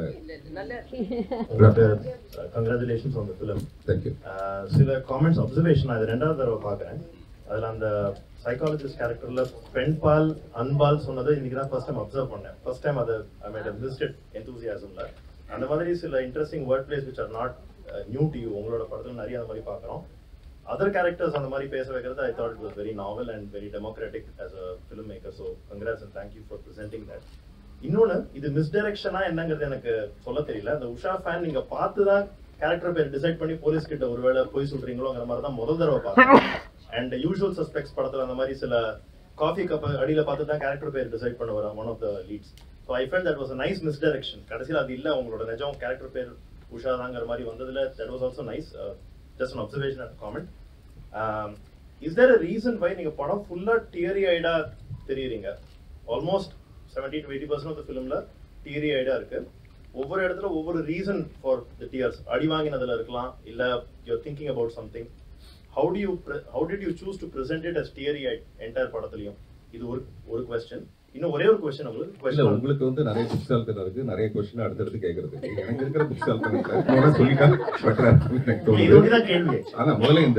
நல்ல congratulations on the film. Thank you. சில காமெண்ட்ஸ் அப்சர்வேஷன் அது ரெண்டாவது தடவை பார்க்குறேன். அதில் அந்த சைக்காலஜிஸ்ட் கேரக்டர்ல பெண் பால் அன்பால் சொன்னதை இன்னைக்கு தான் ஃபர்ஸ்ட் டைம் அப்சர்வ் பண்ணேன். ஃபர்ஸ்ட் டைம் அதை I might have missed it என்தூசியாசம்ல. அந்த மாதிரி சில interesting word plays which are not new to you. உங்களோட படத்தில் நிறைய அந்த மாதிரி பார்க்குறோம். அதர் கேரக்டர்ஸ் அந்த மாதிரி பேச வைக்கிறது I thought it was very novel and very democratic as a filmmaker. So congrats and thank you for presenting that. இன்னொன்று இது மிஸ்டைரக்ஷனா என்னங்கிறது எனக்கு சொல்ல தெரியல. அந்த உஷா ஃபேன் நீங்க பார்த்து தான் கேரக்டர் பேர் டிசைட் பண்ணி போலீஸ் கிட்ட ஒருவேளை போய் சொல்றீங்களோங்கிற மாதிரி தான் முதல் தடவை பார்த்தேன். அண்ட் யூஷுவல் சஸ்பெக்ட்ஸ் படத்துல அந்த மாதிரி சில காஃபி கப் அடியில பார்த்து தான் கேரக்டர் பேர் டிசைட் பண்ண வர one of the leads. So I felt that was a nice misdirection. கடைசியில் அது இல்லை உங்களோட நிஜம் கேரக்டர் பேர் உஷா தாங்கிற மாதிரி வந்ததுல that was also nice. Just an observation and comment. Is there a reason why நீங்க படம் ஃபுல்லா டியரி ஐடா தெரியுறீங்க? Almost seventy to eighty percent of the ஃபிலிம்ல டியரி ஐடா இருக்கு. ஒவ்வொரு இடத்துல ஒவ்வொரு ரீசன் ஃபார் த டியர்ஸ். அடி வாங்கினதுல இருக்கலாம், இல்ல you thinking about something. How do you how did you choose to present it as teary eyed entire படத்துலயும்? இது ஒரு ஒரு क्वेश्चन. இன்னும் ஒரே ஒரு क्वेश्चन உங்களுக்கு. இல்ல உங்களுக்கு வந்து நிறைய புக்ஸ் ஆல்கன் இருக்கு, நிறைய क्वेश्चन அடுத்து கேக்குறது. எனக்கு இருக்கிற புக்ஸ் ஆல்கன் இல்ல. நான் சொல்லிட்டா பெட்டரா இருக்கும். இதுதான் கேள்வி. ஆனா முதல்ல இந்த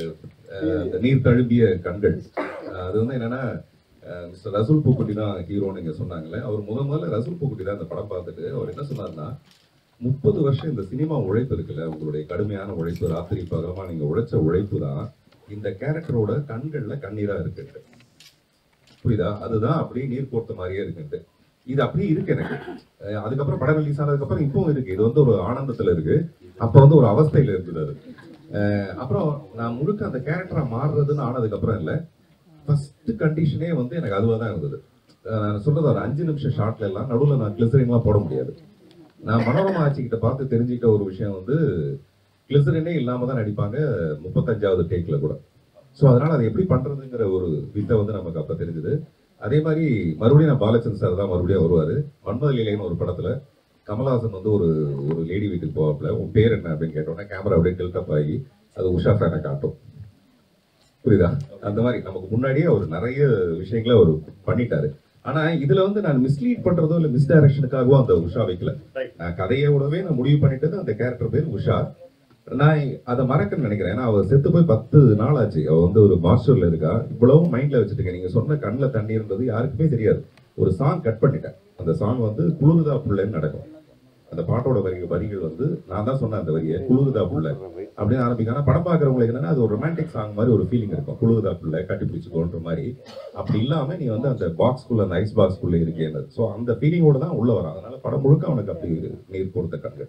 இந்த நீர் தழும்பிய கண்கள் அது வந்து என்னன்னா மிஸ்டர் ரசூல் பூக்குட்டி தான் ஹீரோன்னு நீங்க சொன்னாங்களே. அவர் முத முதல்ல ரசூல் பூக்குட்டி தான் இந்த படம் பார்த்துட்டு அவர் என்ன சொன்னார்னா, முப்பது வருஷம் இந்த சினிமா உழைப்பு இருக்குல்ல, உங்களுடைய கடுமையான உழைப்பு, ராத்திரி பகலமா நீங்க உழைச்ச உழைப்பு தான் இந்த கேரக்டரோட கண்கள்ல கண்ணீரா இருக்கு. புரியுதா? அதுதான் அப்படியே நீர் கோர்த்த மாதிரியே இருக்கு. இது அப்படியே இருக்கு எனக்கு. அதுக்கப்புறம் படம் ரிலீஸ் ஆனதுக்கு அப்புறம் இப்பவும் இருக்கு. இது வந்து ஒரு ஆனந்தத்துல இருக்கு, அப்ப வந்து ஒரு அவஸ்தையில இருந்தது அது. அப்புறம் நான் முழுக்க அந்த கேரக்டரா மாறுறதுன்னு ஆனதுக்கு அப்புறம் இல்ல, ஃபர்ஸ்ட் கண்டிஷனே வந்து எனக்கு அதுவா தான் இருந்தது. நான் சொல்றது ஒரு அஞ்சு நிமிஷம் ஷார்ட்ல எல்லாம் நடுவில் நான் கிளிசரின்லாம் போட முடியாது. நான் மனோரமா ஆட்சிக்கிட்ட பார்த்து தெரிஞ்சுக்கிட்ட ஒரு விஷயம் வந்து கிளிசரினே இல்லாம தான் நடிப்பாங்க முப்பத்தஞ்சாவது டேக்ல கூட. ஸோ அதனால அதை எப்படி பண்றதுங்கிற ஒரு வித்தை வந்து நமக்கு அப்ப தெரிஞ்சது. அதே மாதிரி மறுபடியும் நான் பாலச்சந்திரன் சார் தான் மறுபடியும் வருவாரு. மன்மத லீலைன்னு ஒரு படத்துல கமல்ஹாசன் வந்து ஒரு ஒரு லேடி வீட்டுக்கு போவாப்ல, உன் பேர் என்ன அப்படின்னு கேட்டோன்னா கேமரா அப்படியே டில்டப் ஆகி அது உஷா ஃபேனை காட்டும். புரியுதா? அந்த மாதிரி நமக்கு முன்னாடியே அவர் நிறைய விஷயங்களை அவர் பண்ணிட்டாரு. ஆனா இதுல வந்து நான் மிஸ்லீட் பண்றதோ இல்ல மிஸ்டைரக்ஷனுக்காகவோ அந்த உஷா வைக்கல. நான் கதையோடவே நான் முடிவு பண்ணிட்டது அந்த கேரக்டர் பேர் உஷா. நான் அதை மறக்கன்னு நினைக்கிறேன். ஏன்னா அவ செத்து போய் பத்து நாள் ஆச்சு. அவ வந்து ஒரு மாஸ்டர்ல இருக்கா. இவ்வளவும் மைண்ட்ல வச்சுட்டுங்க. நீங்க சொன்ன கண்ணில் தண்ணீர்ன்றது யாருக்குமே தெரியாது. ஒரு சாங் கட் பண்ணிட்டேன். அந்த சாங் வந்து குழுகுதா புள்ளன்னு நடக்கும். அந்த பாட்டோட வரி வரிகள் வந்து நான் தான் சொன்னேன். அந்த வரியை குழுகுதா புள்ள அப்படின்னு ஆரம்பிக்கும். ஆனா படம் பார்க்குறவங்களுக்கு என்னன்னா அது ஒரு ரொமான்டிக் சாங் மாதிரி ஒரு ஃபீலிங் இருக்கும். குழுகுதா புள்ள கட்டி பிடிச்சிக்கோன்ற மாதிரி. அப்படி இல்லாம நீ வந்து அந்த பாக்ஸ்குள்ள அந்த ஐஸ் பாக்ஸ்குள்ள இருக்கேன். ஸோ அந்த ஃபீலிங்கோட தான் உள்ள வரும். அதனால படம் முழுக்க அவனுக்கு அப்படி நீர் கொடுத்த கண்கள்.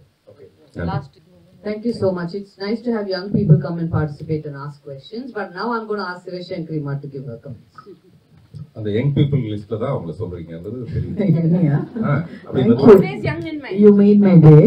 Thank you so much. It's nice to have young people come and participate and ask questions. But now I'm going to ask Sivashankari Ma to give her comments. அந்த யங் பீப்புள் லிஸ்ட்ல தான் அவங்கள சொல்றீங்கன்றது தெரியுது. You made my day.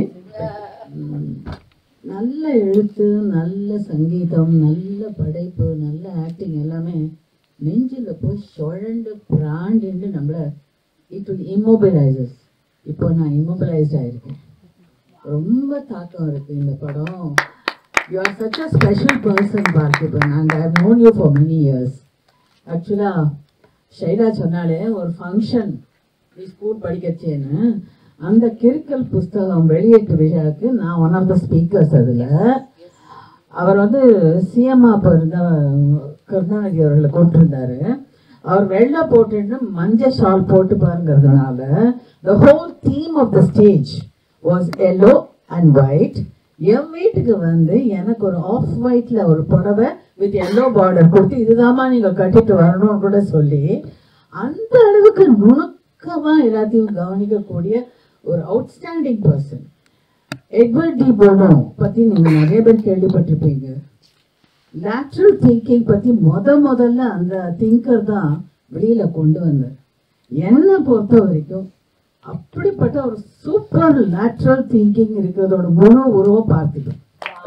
நல்ல எழுத்து, நல்ல சங்கீதம், நல்ல படைப்பு, நல்ல ஆக்டிங் எல்லாமே நெஞ்சில் போய் சுழண்டு பிராண்டின்னு நம்மளை இட் வில் இம்மொபிலைசஸ். இப்போ நான் இம்மொபிலைஸ்ட் ஆயிருக்கேன். ரொம்ப தாக்கம் இருக்கு இந்த படம். You are such a special person Parthiban, and I have known you for many years. ஆக்சுவலாக ஷைலா சொன்னாலே ஒரு ஃபங்க்ஷன் நீ ஸ்கூல் படிக்கச்சேன்னு, அந்த கிறுக்கல் புஸ்தகம் வெளியீட்டு விழாவுக்கு நான் ஒன் ஆஃப் த ஸ்பீக்கர்ஸ். அதில் அவர் வந்து சிஎம்ஆ அப்போ இருந்த கருணாநிதி அவர்களை கூப்பிட்டுருந்தாரு. அவர் வெள்ளை போட்டுன்னு மஞ்சள் ஷால் போட்டு பாருங்கிறதுனால the whole theme of the stage was yellow and white. என் வீட்டுக்கு வந்து எனக்கு ஒரு ஆஃப் ஒயிட்ல ஒரு புடவை வித் எல்லோ பார்டர் கொடுத்து இதுதாம்மா நீங்க கட்டிட்டு வரணும்னு கூட சொல்லி அந்த அளவுக்கு நுணுக்கமா எல்லாத்தையும் கவனிக்கக்கூடிய ஒரு அவுட்ஸ்டாண்டிங் பர்சன். எட்வர்ட் டி போனோ பத்தி நீங்க நிறைய பேர் கேள்விப்பட்டிருப்பீங்க. லேட்ரல் திங்கிங் பற்றி முத முதல்ல அந்த திங்கர் தான் வெளியில் கொண்டு வந்தார். என்னை பொறுத்த வரைக்கும் அப்படிப்பட்ட ஒரு சூப்பர் லேட்ரல் திங்கிங் இருக்கிறதோட முழு உருவம் பார்த்துட்டோம்.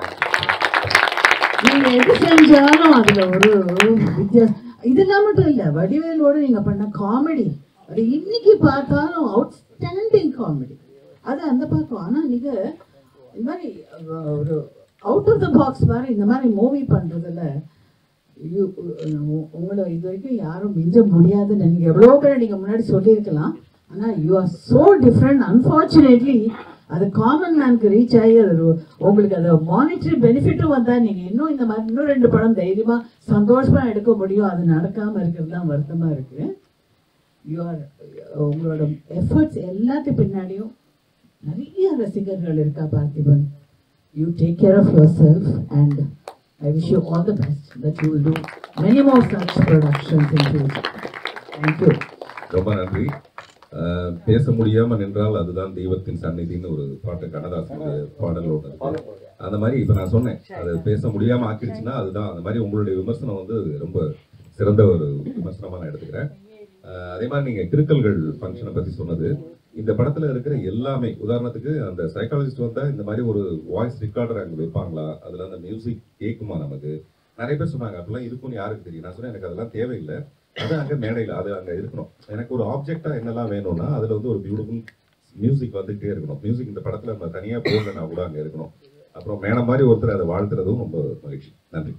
நீங்க எது செஞ்சாலும் அதுல ஒரு வித்தியாசம். இதெல்லாம் மட்டும் இல்ல, வடிவேலோட நீங்க பண்ண காமெடி அது இன்னைக்கு பார்த்தாலும் அவுட்ஸ்டாண்டிங் காமெடி. அது அந்த பக்கம். ஆனா நீங்க இந்த மாதிரி ஒரு அவுட் ஆஃப் த பாக்ஸ் மாதிரி இந்த மாதிரி மூவி பண்றதுல உங்களை இது வரைக்கும் யாரும் மிஞ்ச முடியாதுன்னு நீங்க எவ்வளோ பேர் நீங்க முன்னாடி சொல்லியிருக்கலாம். ஆனா you are so different. Unfortunately அது காமன் மேனுக்கு ரீச் ஆகி அது உங்களுக்கு அது மானிட்டரி பெனிஃபிட்டும் வந்தா நீங்க இன்னும் இந்த மாதிரி இன்னும் ரெண்டு படம் தைரியமா சந்தோஷமா எடுக்க முடியும். அது நடக்காம இருக்கிறது தான் வருத்தமா இருக்கு. யூ ஆர் உங்களோட எஃபர்ட்ஸ் எல்லாத்துக்கு பின்னாடியும் நிறைய ரசிகர்கள் இருக்கா Parthiban. You take care of yourself and I wish you all the best that you will do many more such productions in future. Thank you. ரொம்ப நன்றி. பேச முடியாம நின்றால் அதுதான் தெய்வத்தின் சந்நிதின்னு ஒரு பாட்டு கண்ணதாசனுடைய பாடலோட இருக்கு. அந்த மாதிரி இப்ப நான் சொன்னேன், அது பேச முடியாம ஆக்கிடுச்சுன்னா அதுதான். அந்த மாதிரி உங்களுடைய விமர்சனம் வந்து ரொம்ப சிறந்த ஒரு விமர்சனமா நான் எடுத்துக்கிறேன். அதே மாதிரி நீங்க கிறுக்கல்கள் ஃபங்க்ஷனை பத்தி சொன்னது, இந்த படத்துல இருக்கிற எல்லாமே, உதாரணத்துக்கு அந்த சைக்காலஜிஸ்ட் வந்தா இந்த மாதிரி ஒரு வாய்ஸ் ரெக்கார்டர் அங்கே வைப்பாங்களா, அதுல அந்த மியூசிக் கேட்குமா நமக்கு? நிறைய பேர் சொன்னாங்க அப்படிலாம் இருக்கும்னு யாருக்கு தெரியும். நான் சொன்னேன் எனக்கு அதெல்லாம் தேவையில்லை, அது அங்கே மேடையில் அது அங்கே இருக்கணும். எனக்கு ஒரு ஆப்ஜெக்டாக என்னெல்லாம் வேணும்னா அதில் வந்து ஒரு பியூட்டிஃபுல் மியூசிக் வந்துகிட்டே இருக்கணும். மியூசிக் இந்த படத்தில் நம்ம தனியாக போடலன்னா கூட அங்கே இருக்கணும். அப்புறம் மேடம் மாதிரி ஒருத்தர் அதை வாழ்த்துறதும் ரொம்ப மகிழ்ச்சி. நன்றி.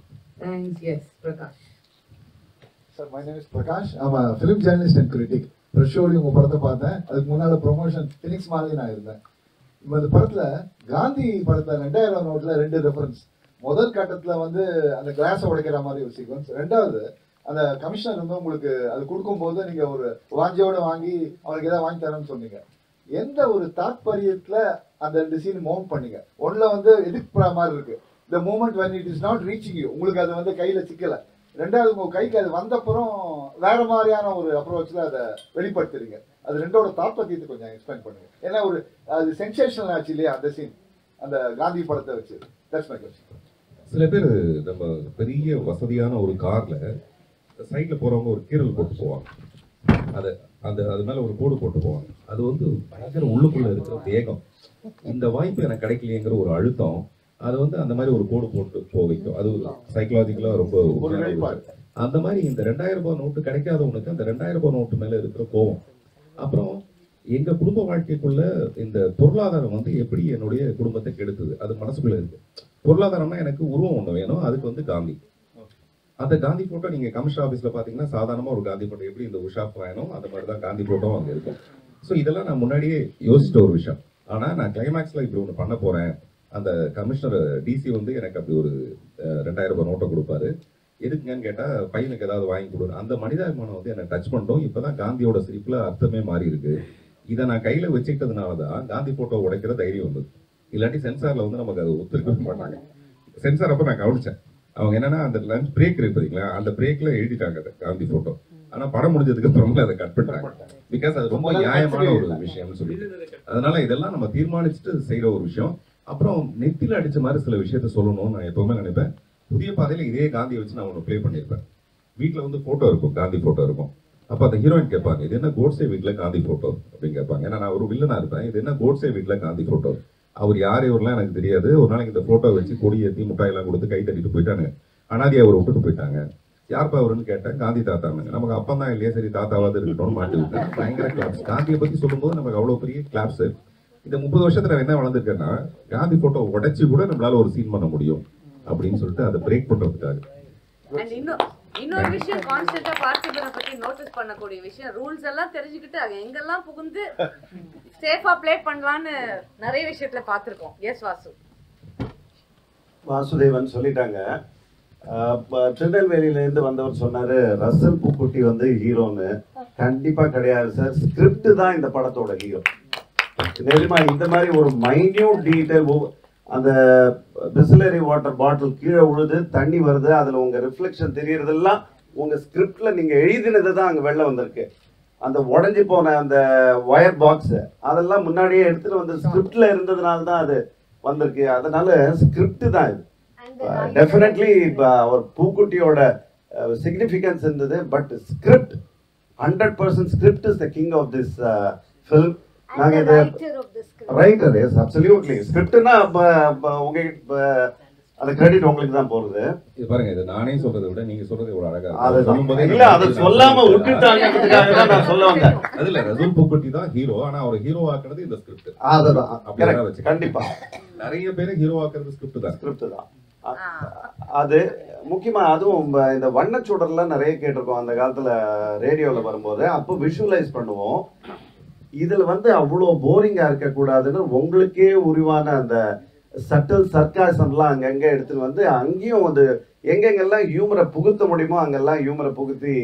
Sir, my name is Prakash. ஆமாம், ஃபிலிம் ஜேர்னலிஸ்ட் அண்ட் கிரிட்டிக். ப்ரெஷோடி உங்கள் படத்தை பார்த்தேன். அதுக்கு முன்னால் ப்ரொமோஷன் ஃபினிக்ஸ் மாதிரி நான் இருந்தேன். இப்போ இந்த படத்தில் காந்தி படத்தில் ரெண்டாயிரம் நோட்டில் ரெண்டு ரெஃபரன்ஸ். முதல் கட்டத்தில் வந்து அந்த கிளாஸை உடைக்கிற மாதிரி ஒரு சீக்வன்ஸ். ரெண்டாவது அந்த கமிஷனர் வந்து உங்களுக்கு அது கொடுக்கும்போது நீங்கள் ஒரு வாஞ்சியோட வாங்கி அவங்களுக்கு ஏதாவது வாங்கி தரேன்னு சொன்னீங்க. எந்த ஒரு தாற்பயத்தில் அந்த ரெண்டு சீன் மவுண்ட் பண்ணீங்க? ஒன்றில் வந்து எதிர்ப்புற மாதிரி இருக்கு, இந்த moment when it is not reaching you, உங்களுக்கு அது வந்து கையில் சிக்கலை. ரெண்டாவது உங்கள் கைக்கு அது வந்தப்புறம் வேற மாதிரியான ஒரு அப்ரோச்சில் அதை வெளிப்படுத்துறீங்க. அது ரெண்டோட தாற்பயத்தை கொஞ்சம் எக்ஸ்பிளைன் பண்ணுங்க. ஏன்னா ஒரு அது சென்சேஷனல் ஆச்சு இல்லையா அந்த சீன், அந்த காந்தி படத்தை வச்சு. That's my question. சில பேர் நம்ம பெரிய வசதியான ஒரு கார்ல சைட்ல போறவங்க ஒரு கீரல் போட்டு போவாங்க, அது அந்த அது மேல ஒரு போடு போட்டு போவாங்க. அது வந்து பயங்கர உள்ளுக்குள்ள இருக்கிற வேகம், இந்த வாய்ப்பு எனக்கு கிடைக்கலையேங்கிற ஒரு அழுத்தம், அது வந்து அந்த மாதிரி ஒரு கோடு போட்டு போக வைக்கும். அது சைக்கலாஜிக்கலா ரொம்ப அந்த மாதிரி. இந்த ரெண்டாயிரம் ரூபாய் நோட்டு கிடைக்காதவனுக்கு அந்த ரெண்டாயிரம் ரூபாய் நோட்டு மேல இருக்கிற கோவம். அப்புறம் எங்க குடும்ப வாழ்க்கைக்குள்ள இந்த பொருளாதாரம் வந்து எப்படி என்னுடைய குடும்பத்தை கெடுத்தது, அது மனசுக்குள்ள இருக்கு. பொருளாதாரம்னா எனக்கு உருவம் ஒண்ணு வேணும், அதுக்கு வந்து காந்தி. அந்த காந்தி போட்டோ நீங்க கமிஷன் ஆஃபீஸ்ல பாத்தீங்கன்னா சாதாரணமா ஒரு காந்தி போட்டோ எப்படி இந்த உஷா பயணம் அந்த மாதிரி தான் காந்தி போட்டோ அங்க இருக்கும். ஸோ இதெல்லாம் நான் முன்னாடியே யோசிச்ச ஒரு விஷயம். ஆனா நான் கிளைமேக்ஸ்ல இப்படி ஒன்று பண்ண போறேன். அந்த கமிஷனர் டிசி வந்து எனக்கு அப்படி ஒரு ரெண்டாயிரம் ரூபாய் நோட்டை கொடுப்பாரு. எதுக்குங்கன்னு கேட்டா பையனுக்கு ஏதாவது வாங்கி கொடுங்க. அந்த மனிதாபிமானம் வந்து என்னை டச் பண்ணிட்டோம். இப்பதான் காந்தியோட சிரிப்புல அர்த்தமே மாறி இருக்கு. இதை நான் கையில வச்சுக்கிட்டதுனாலதான் காந்தி போட்டோ உடைக்கிற தைரியம் வந்தது. இல்லாட்டி சென்சார்ல வந்து நமக்கு அது ஒத்துருக்க மாட்டாங்க. சென்சார் அப்ப நான் கவனிச்சேன், அவங்க என்னன்னா அந்த லஞ்ச் பிரேக் இருக்கு பாத்தீங்களா, அந்த பிரேக்ல எழுதிட்டாங்க அதை காந்தி போட்டோ. ஆனா படம் முடிஞ்சதுக்கு அப்புறமா அதை கட் பண்ணிட்டாங்க. பிகாஸ் அது ரொம்ப நியாயமான ஒரு விஷயம்னு சொல்லிட்டு. அதனால இதெல்லாம் நம்ம தீர்மானிச்சுட்டு செய்யற ஒரு விஷயம். அப்புறம் நெத்தில அடிச்ச மாதிரி சில விஷயத்த சொல்லணும்னு நான் எப்பவுமே நினைப்பேன். புதிய பாதையில இதே காந்தியை வச்சு நான் ஒன்று ப்ளே பண்ணியிருப்பேன். வீட்டுல வந்து போட்டோ இருக்கும், காந்தி போட்டோ இருக்கும். அப்ப அந்த ஹீரோயின் கேட்பாங்க, இது என்ன கோட்ஸே வீட்டுல காந்தி போட்டோ அப்படின்னு கேட்பாங்க. ஏன்னா நான் ஒரு வில்லனா இருப்பேன். இது என்ன கோட்ஸே வீட்டுல காந்தி போட்டோ, அவர் யார் இவரெல்லாம் எனக்கு தெரியாது. ஒரு நாளைக்கு இந்த போட்டோ வச்சு கொடி ஏற்றி முட்டாயெல்லாம் கொடுத்து கை தட்டிட்டு போயிட்டாங்க. அனாதியா அவரை விட்டுட்டு போயிட்டாங்க. யார்ப்பா அவருன்னு கேட்டேன், காந்தி தாத்தாங்க. நமக்கு அப்பா தான் இல்லையா, சரி தாத்தாவாவது இருக்கட்டும்னு மாட்டி விட்டேன். பயங்கர கிளாப்ஸ். காந்தியை பத்தி சொல்லும்போது நமக்கு அவ்வளவு பெரிய கிளாப்ஸ். இந்த முப்பது வருஷத்துல என்ன வளர்ந்துருக்கேன்னா, காந்தி போட்டோ உடைச்சு கூட நம்மளால ஒரு சீன் பண்ண முடியும் அப்படின்னு சொல்லிட்டு அதை பிரேக் பண்றதுக்காக. இன்னொரு விஷயம் கான்ஸ்டன்டா பார்த்திபனை பத்தி நோட்டீஸ் பண்ணக்கூடிய விஷயம், ரூல்ஸ் எல்லாம் தெரிஞ்சுக்கிட்டு அங்க எங்கெல்லாம் புகுந்து சேஃபா ப்ளே பண்ணலான்னு நிறைய விஷயத்துல பார்த்திருக்கோம். எஸ் வாசு. வாசுதேவன் சொல்லிட்டாங்க. திருநெல்வேலியிலேருந்து வந்தவர் சொன்னாரு ரசல் பூக்குட்டி வந்து ஹீரோன்னு. கண்டிப்பா கிடையாது சார், ஸ்கிரிப்ட் தான் இந்த படத்தோட ஹீரோ. நிஜமா இந்த மாதிரி ஒரு மைன்யூட் டீடைல், அந்த பிஸ்லரி வாட்டர் பாட்டில் கீழே விழுது, தண்ணி வருது, அதுல உங்க ரிஃப்ளெக்ஷன் தெரியறதெல்லாம் உங்க ஸ்கிரிப்ட்ல நீங்க எழுதினது தான் அங்க வெளில வந்திருக்கு. அந்த உடஞ்சி போன அந்த ஒயர் பாக்ஸ் அதெல்லாம் முன்னாடியே எடுத்துட்டு வந்து ஸ்கிரிப்ட்ல இருந்ததுனால தான் அது வந்திருக்கு. அதனால ஸ்கிரிப்ட் தான் இது. டெஃபினெட்லி அவர் பூக்குட்டியோட சிக்னிஃபிகன்ஸ் இருந்தது. But script hundred percent script is the king of this film. நாங்கள் இது ரைட்டர் எஸ் அப்சல்யூட்லி ஸ்கிரிப்ட்னா உங்க அந்த கிரெடிட் உங்களுக்கு தான் போறது. இது பாருங்க, இது நானே சொல்றதை விட நீங்க சொல்றது ஒரு அழகா இருக்கு. இல்ல அது சொல்லாம விட்டுட்டாங்கிறதுக்காக தான் நான் சொல்ல வந்தேன். அது இல்ல, ரசூல் பூக்குட்டி தான் ஹீரோ. ஆனா அவர் ஹீரோ ஆக்குறது இந்த ஸ்கிரிப்ட். அதுதான் அப்படியே வச்சு கண்டிப்பா நிறைய பேரை ஹீரோ ஆக்குறது ஸ்கிரிப்ட் தான். ஸ்கிரிப்ட் தான் அது முக்கியமா. அதுவும் இந்த வண்ணச்சுடர்லாம் நிறைய கேட்டிருக்கோம் அந்த காலத்துல ரேடியோவில் வரும்போது. அப்போ விஷுவலைஸ் பண்ணுவோம். இதுல வந்து அவ்வளோ போரிங்கா இருக்கக்கூடாதுன்னு உங்களுக்கே உருவான அந்த சட்டல் சர்க்காசம்லாம் அங்கங்க எடுத்துட்டு வந்து அங்கேயும் வந்து எங்கெங்கெல்லாம் ஹியூமரை புகுத்த முடியுமோ அங்கெல்லாம் ஹியூமரை புகுத்தி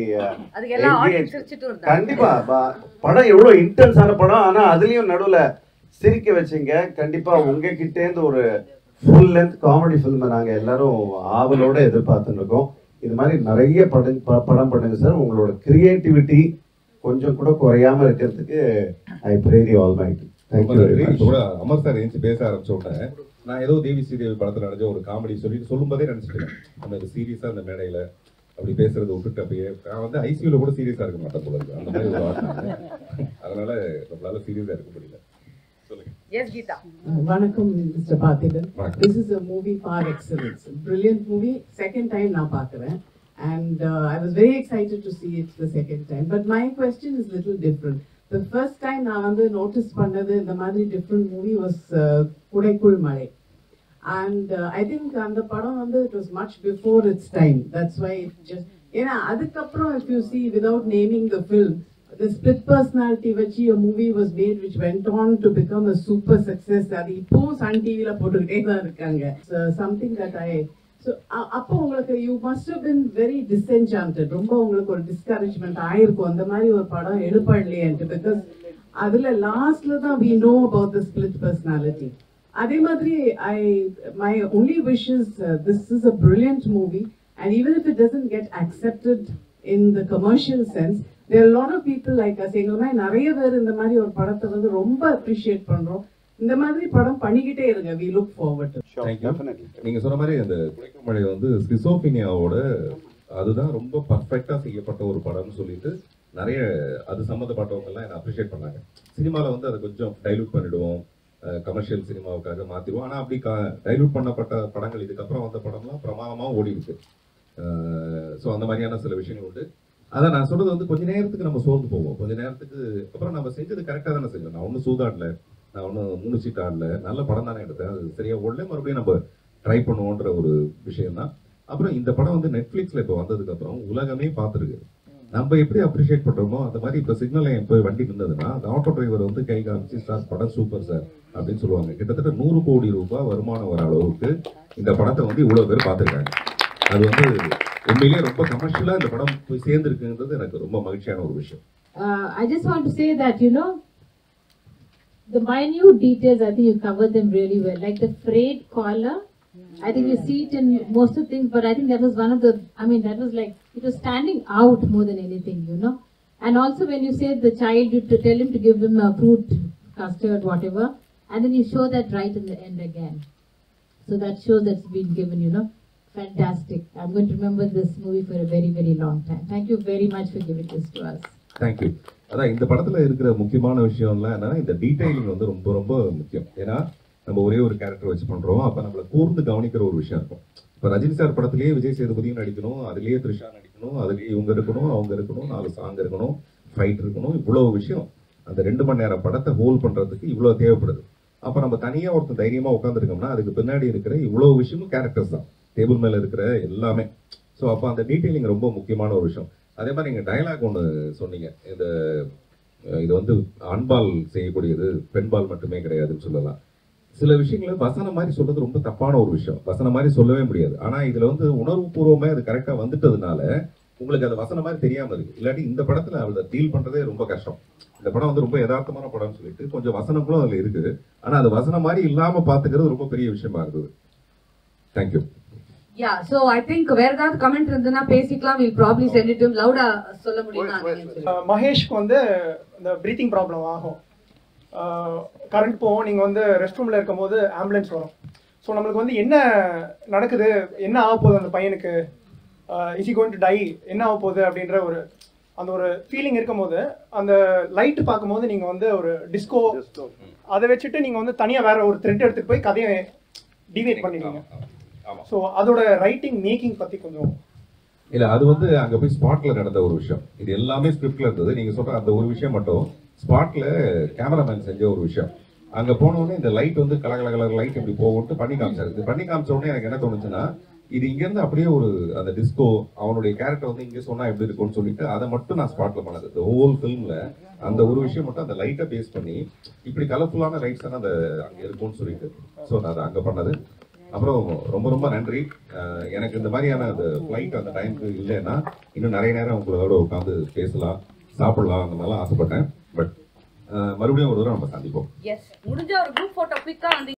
கண்டிப்பா படம் எவ்வளோ இன்டென்ஸான படம். ஆனா அதுலயும் நடுவுல சிரிக்க வச்சிங்க. கண்டிப்பா உங்ககிட்டேருந்து ஒரு ஃபுல் லென்த் காமெடி ஃபில்மை நாங்க எல்லாரும் ஆவலோட எதிர்பார்த்துட்டு இருக்கோம். இது மாதிரி நிறைய படம் படம் பண்ணுங்க சார். உங்களோட கிரியேட்டிவிட்டி கொஞ்சம் கூட குறையாம இருக்கிறதுக்கு I pray the almighty. Thank you very much. Amar sir ஏஞ்சி பேச ஆரம்பிச்ச உடனே நான் ஏதோ தேவி ஸ்ரீதேவி படத்துல நடந்த ஒரு காமெடி சொல்லிட்டு சொல்லும்போதே நினைச்சிட்டேன். அந்த சீரியஸா அந்த மேடையில அப்படி பேசுறதை விட்டுட்டு அப்படியே நான் வந்து ஐசியூல கூட சீரியஸா இருக்க மாட்டேன் போல இருக்கு. அந்த மாதிரி ஒரு வார்த்தை. அதனால நம்மளால சீரியஸா இருக்க முடியல. சொல்லுங்க. Yes, Geeta. வணக்கம் mister Parthiban. This is a movie par excellence. Brilliant movie. Second time நான் பார்க்கிறேன். And uh, I was very excited to see it the second time. But my question is little different. The first time நான் வந்து notice பண்ணது இந்த மாதிரி different movie was குடைக்குள் மழை. And uh, I think அந்த படம் வந்து it was much before its time. That's why it just ஏன்னா அதுக்கப்புறம் if you see without naming the film, the split personality வச்சு a movie was made which went on to become a super success. அது இப்போ Sun டிவில போட்டுக்கிட்டே தான் இருக்காங்க. Something that I so அப்போ உங்களுக்கு you must have been very disenchanted. ரொம்ப உங்களுக்கு ஒரு discouragement ஆயிருக்கும் அந்த மாதிரி ஒரு படம் எடுப்படலையேன்ட்டு. because அதுல லாஸ்ட்ல தான் we know about the split personality. அதே மாதிரி I my only wish is uh, this is a brilliant movie, and even if it doesn't get accepted in the commercial sense, there are a lot of people like us. எங்களுமே நிறைய பேர் இந்த மாதிரி ஒரு படத்தை வந்து ரொம்ப அப்ரிஷியேட் பண்றோம். இந்த மாதிரி படம் பண்ணிக்கிட்டே இருங்க. we look forward to it. நீங்க சொன்ன மாதிரி அந்த குடைக்குள் மழை வந்து ஸ்கிசோஃபீனியாவோட அதுதான் ரொம்ப பர்ஃபெக்டா செய்யப்பட்ட ஒரு படம்னு சொல்லிட்டு நிறைய அது சம்மந்தப்பட்டவங்க எல்லாம் என்ன அப்ரிஷியேட் பண்ணாங்க. சினிமாவில் வந்து அதை கொஞ்சம் டைலூட் பண்ணிடுவோம், கமர்ஷியல் சினிமாவுக்காக மாற்றிடுவோம். ஆனால் அப்படி க டைலூட் பண்ணப்பட்ட படங்கள் இதுக்கப்புறம் வந்த படம்லாம் பிரமாதமாக ஓடி இருக்கு. ஸோ அந்த மாதிரியான சில விஷயங்கள் உண்டு. அதான் நான் சொல்றது வந்து கொஞ்ச நேரத்துக்கு நம்ம சோர்ந்து போவோம். கொஞ்ச நேரத்துக்கு அப்புறம் நம்ம செஞ்சது கரெக்டாக தானே செஞ்சோம். நான் ஒன்றும் சூதாடல, நான் ஒன்றும் மூணு சீட் ஆடல, நல்ல படம் தானே எடுத்தேன், அது சரியா ஓடல, மறுபடியும் நம்ம ட்ரை பண்ணுவோன்ற ஒரு விஷயம் தான். அப்புறம் இந்த படம் வந்து நெட்ஃப்ளிக்ஸில் இப்போ வந்ததுக்கு அப்புறம் உலகமே பார்த்துருக்கு. நம்ம எப்படி அப்ரிஷியேட் பண்றோமோ அந்த மாதிரி இப்போ சிக்னல் இப்போ வண்டி இருந்ததுன்னா அந்த ஆட்டோ டிரைவர் வந்து கை காமிச்சு சார் படம் சூப்பர் சார் அப்படின்னு சொல்லுவாங்க. கிட்டத்தட்ட நூறு கோடி ரூபாய் வருமானம் வர அளவுக்கு இந்த படத்தை வந்து இவ்வளவு பேர் பார்த்துருக்காங்க. அது வந்து உண்மையிலேயே ரொம்ப கமர்ஷியலா இந்த படம் போய் சேர்ந்துருக்குன்றது எனக்கு ரொம்ப மகிழ்ச்சியான ஒரு விஷயம். I just want to say that, you know, the minute details, I think you covered them really well. Like the frayed collar, I think you see it in most of things, but I think that was one of the, I mean, that was like, it was standing out more than anything, you know. And also when you say the child, you to tell him to give him a fruit, custard, whatever, and then you show that right in the end again. So that shows that's been given, you know. Fantastic. I'm going to remember this movie for a very, very long time. Thank you very much for giving this to us. Thank you. அதான் இந்த படத்துல இருக்கிற முக்கியமான விஷயம்லாம் என்னன்னா இந்த detailing வந்து ரொம்ப ரொம்ப முக்கியம். ஏன்னா நம்ம ஒரே ஒரு கேரக்டர் வச்சு பண்றோம், அப்ப நம்மள கூர்ந்து கவனிக்கிற ஒரு விஷயம் இருக்கும். இப்ப ரஜினி சார் படத்திலேயே விஜய் சேதுபதியும் நடிக்கணும், அதுலயே த்ரிஷா நடிக்கணும், அதுலயே இவங்க இருக்கணும், அவங்க இருக்கணும், நாலு சாங் இருக்கணும், ஃபைட் இருக்கணும், இவ்வளவு விஷயம் அந்த ரெண்டு மணி நேரம் படத்தை ஹோல்ட் பண்றதுக்கு இவ்வளவு தேவைப்படுது. அப்ப நம்ம தனியா ஒருத்தர் தைரியமா உட்காந்துருக்கோம்னா அதுக்கு பின்னாடி இருக்கிற இவ்வளவு விஷயமும் கேரக்டர்ஸ் தான், டேபிள் மேல இருக்கிற எல்லாமே. ஸோ அப்போ அந்த டீட்டெயிலிங் ரொம்ப முக்கியமான ஒரு விஷயம். அதே மாதிரி நீங்கள் டைலாக் ஒன்று சொன்னீங்க, இந்த இது வந்து ஆண்பால் செய்யக்கூடியது பெண்பால் மட்டுமே கிடையாதுன்னு சொல்லலாம். சில விஷயங்களை வசனம் மாதிரி சொல்றது ரொம்ப தப்பான ஒரு விஷயம், வசனம் மாதிரி சொல்லவே முடியாது. ஆனால் இதில் வந்து உணர்வு பூர்வமே அது கரெக்டாக வந்துட்டதுனால உங்களுக்கு அது வசனம் மாதிரி தெரியாமல் இருக்கு. இல்லாட்டி இந்த படத்தில் அதை டீல் பண்ணுறதே ரொம்ப கஷ்டம். இந்த படம் வந்து ரொம்ப யதார்த்தமான படம்னு சொல்லிட்டு கொஞ்சம் வசனங்களும் அதில் இருக்குது, ஆனால் அது வசனம் மாதிரி இல்லாமல் பார்த்துக்கிறது ரொம்ப பெரிய விஷயமா இருக்குது. Thank you. Yeah, so I think வேற ஏதாவது கமெண்ட் இருந்ததுன்னா பேசிக்கலாம். we'll probably send it to him louda சொல்ல முடியுமா? மகேஷ்க்கு வந்து இந்த பிரீத்திங் ப்ராப்ளம் ஆகும். கரண்ட் போகும், நீங்கள் வந்து ரெஸ்ட் ரூமில் இருக்கும்போது ஆம்புலன்ஸ் வரும். ஸோ ஸோ நம்மளுக்கு வந்து என்ன நடக்குது, என்ன ஆக போகுது அந்த பையனுக்கு, is he going to die, என்ன ஆக போகுது அப்படின்ற ஒரு அந்த ஒரு ஃபீலிங் இருக்கும்போது அந்த லைட்டு பார்க்கும்போது நீங்கள் வந்து ஒரு டிஸ்கோ அதை வச்சுட்டு நீங்கள் வந்து தனியாக வேற ஒரு த்ரெட் எடுத்துகிட்டு போய் கதையை டிவைட் பண்ணிடுவீங்க. ஸோ அதோட ரைட்டிங் மேக்கிங் பற்றி கொஞ்சம். இல்லை, அது வந்து அங்கே போய் ஸ்பாட்டில் நடந்த ஒரு விஷயம். இது எல்லாமே ஸ்கிரிப்டில் இருந்தது. நீங்கள் சொல்கிற அந்த ஒரு விஷயம் மட்டும் ஸ்பாட்டில் கேமராமேன் செஞ்ச ஒரு விஷயம். அங்கே போனோடனே இந்த லைட் வந்து கலர் கலர் கலர் லைட் இப்படி போகும்ட்டு பண்ணி காமிச்சாரு. இது பண்ணி காமிச்ச உடனே எனக்கு என்ன தோணுச்சுன்னா, இது இங்கேருந்து அப்படியே ஒரு அந்த டிஸ்கோ அவனுடைய கேரக்டர் வந்து இங்கே சொன்னால் எப்படி இருக்கும்னு சொல்லிட்டு அதை மட்டும் நான் ஸ்பாட்டில் பண்ணது. இந்த ஹோல் ஃபிலிமில் அந்த ஒரு விஷயம் மட்டும் அந்த லைட்டை பேஸ் பண்ணி இப்படி கலர்ஃபுல்லான லைட்ஸ் தானே அந்த அங்கே இருக்கும்னு சொல்லிட்டு ஸோ நான் அதை அங்கே பண்ணது. அப்புறம் ரொம்ப ரொம்ப நன்றி. எனக்கு இந்த மாதிரியான அந்த ஃப்ளைட் அந்த டைமுக்கு இல்லைன்னா இன்னும் நிறைய நேரம் உங்களோட உட்காந்து பேசலாம், சாப்பிடலாம், அந்த மாதிரிலாம் ஆசைப்பட்டேன். பட் மறுபடியும் ஒரு தடவை நம்ம சந்திப்போம். எஸ், முடிஞ்ச ஒரு குரூப் போட்டோ குயிக்கா வந்து